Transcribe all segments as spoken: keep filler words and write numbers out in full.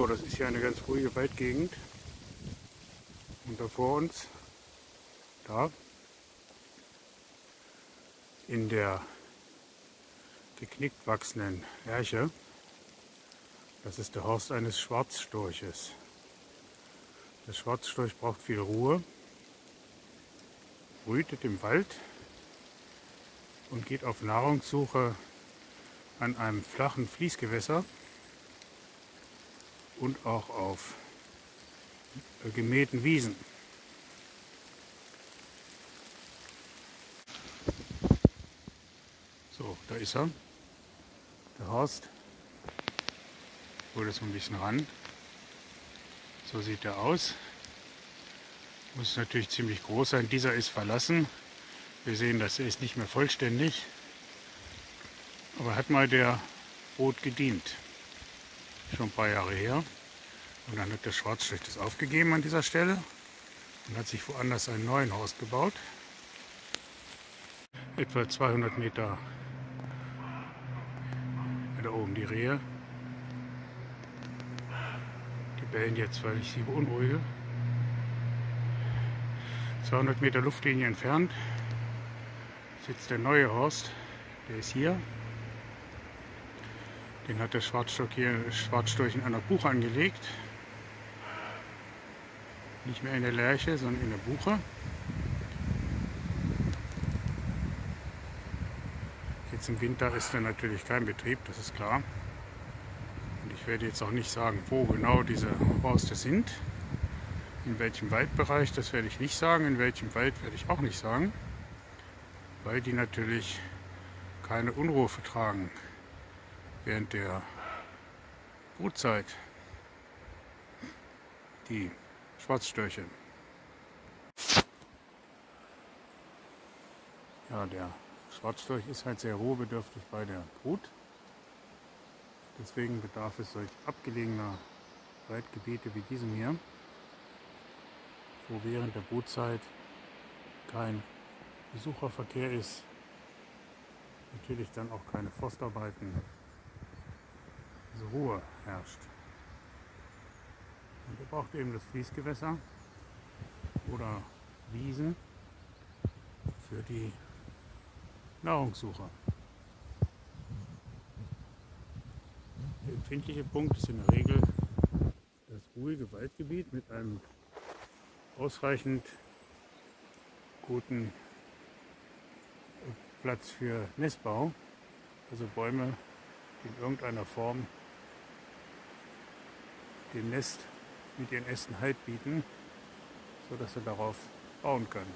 So, das ist hier eine ganz ruhige Waldgegend. Und da vor uns, da, in der geknickt wachsenden Lärche, das ist der Horst eines Schwarzstorches. Der Schwarzstorch braucht viel Ruhe, brütet im Wald und geht auf Nahrungssuche an einem flachen Fließgewässer und auch auf gemähten Wiesen. So, da ist er, der Horst. Ich hole das so ein bisschen ran. So sieht er aus. Muss natürlich ziemlich groß sein. Dieser ist verlassen. Wir sehen, dass er ist nicht mehr vollständig. Aber hat mal der Brut gedient. Schon ein paar Jahre her. Und dann hat der Schwarzstorch das aufgegeben an dieser Stelle und hat sich woanders einen neuen Horst gebaut. Etwa zweihundert Meter da oben die Rehe. Die bellen jetzt, weil ich sie beunruhige. zweihundert Meter Luftlinie entfernt sitzt der neue Horst. Der ist hier. Den hat der Schwarzstorch hier, Schwarzstorch in einer Buche angelegt. Nicht mehr in der Lärche, sondern in der Buche. Jetzt im Winter ist er natürlich kein Betrieb, das ist klar. Und ich werde jetzt auch nicht sagen, wo genau diese Horste sind. In welchem Waldbereich, das werde ich nicht sagen. In welchem Wald werde ich auch nicht sagen. Weil die natürlich keine Unruhe vertragen während der Brutzeit. Die Schwarzstörche. Ja, der Schwarzstorch ist halt sehr ruhebedürftig bei der Brut. Deswegen bedarf es solch abgelegener Waldgebiete wie diesem hier, wo während der Brutzeit kein Besucherverkehr ist, natürlich dann auch keine Forstarbeiten, also Ruhe herrscht. Und er braucht eben das Fließgewässer oder Wiesen für die Nahrungssuche. Der empfindliche Punkt ist in der Regel das ruhige Waldgebiet mit einem ausreichend guten Platz für Nestbau, also Bäume, die in irgendeiner Form dem Nest mit ihren Ästen Halt bieten, sodass sie darauf bauen können.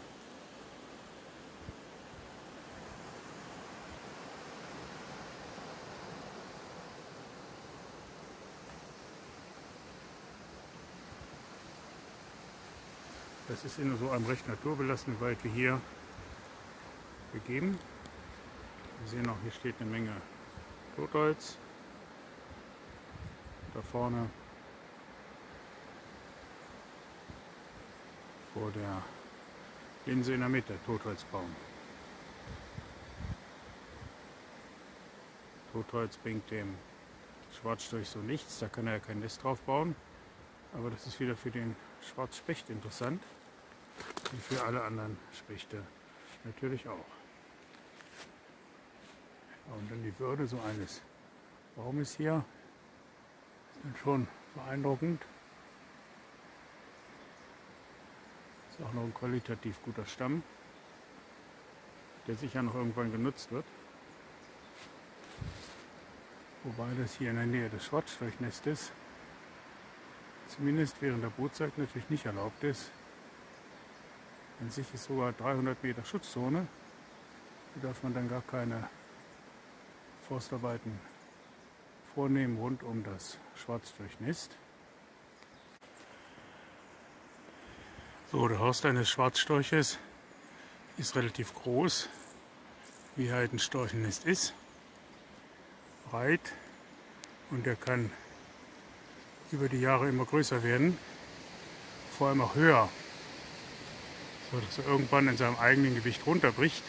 Das ist in so einem recht naturbelassenen Wald wie hier gegeben. Wir sehen auch, hier steht eine Menge Totholz. Da vorne vor der Linse in der Mitte, Totholzbaum. Totholz bringt dem Schwarzstorch so nichts, da kann er ja kein Nest drauf bauen. Aber das ist wieder für den Schwarzspecht interessant, wie für alle anderen Spechte natürlich auch. Und dann die Würde so eines Baumes hier ist dann schon beeindruckend. Ist auch noch ein qualitativ guter Stamm, der sicher noch irgendwann genutzt wird. Wobei das hier in der Nähe des Schwarzstorchnestes zumindest während der Brutzeit natürlich nicht erlaubt ist. An sich ist sogar dreihundert Meter Schutzzone. Da darf man dann gar keine Forstarbeiten vornehmen rund um das Schwarzstorchnest. So, der Horst eines Schwarzstorches ist relativ groß, wie halt ein Storchennest ist. Breit, und der kann über die Jahre immer größer werden, vor allem auch höher, so dass er irgendwann in seinem eigenen Gewicht runterbricht.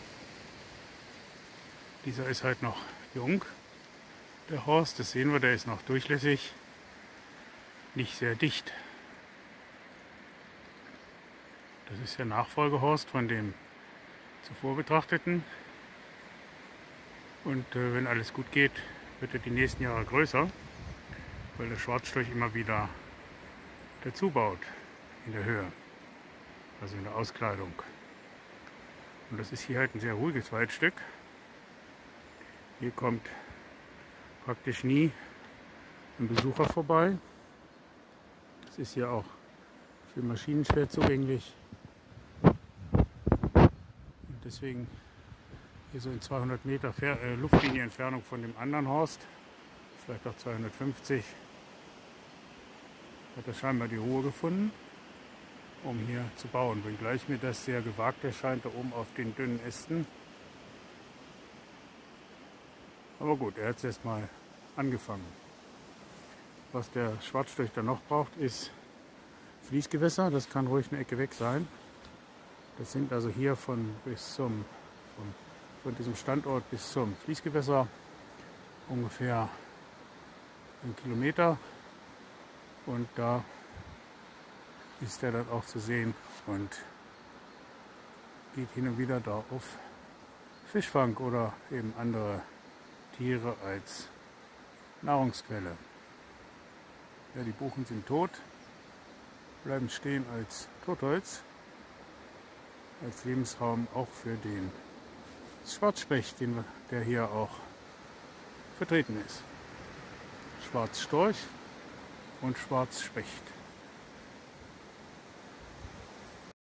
Dieser ist halt noch jung, der Horst, das sehen wir, der ist noch durchlässig. nicht sehr dicht. Das ist der Nachfolgehorst von dem zuvor betrachteten. Und äh, wenn alles gut geht, wird er die nächsten Jahre größer, weil der Schwarzstorch immer wieder dazu baut in der Höhe, also in der Auskleidung. Und das ist hier halt ein sehr ruhiges Waldstück. Hier kommt praktisch nie ein Besucher vorbei. Das ist hier auch für Maschinen schwer zugänglich. Und deswegen hier so in zweihundert Meter Fer äh, Luftlinie Entfernung von dem anderen Horst, vielleicht auch zweihundertfünfzig, hat er scheinbar die Ruhe gefunden, um hier zu bauen. Wenngleich mir das sehr gewagt erscheint, da oben auf den dünnen Ästen. Aber gut, er hat es erstmal angefangen. Was der Schwarzstorch dann noch braucht, ist Fließgewässer. Das kann ruhig eine Ecke weg sein. Das sind also hier von, bis zum, von, von diesem Standort bis zum Fließgewässer ungefähr einen Kilometer. Und da ist er dann auch zu sehen und geht hin und wieder da auf Fischfang oder eben andere Tiere als Nahrungsquelle. Ja, die Buchen sind tot, bleiben stehen als Totholz, als Lebensraum auch für den Schwarzspecht, den, der hier auch vertreten ist. Schwarzstorch und Schwarzspecht.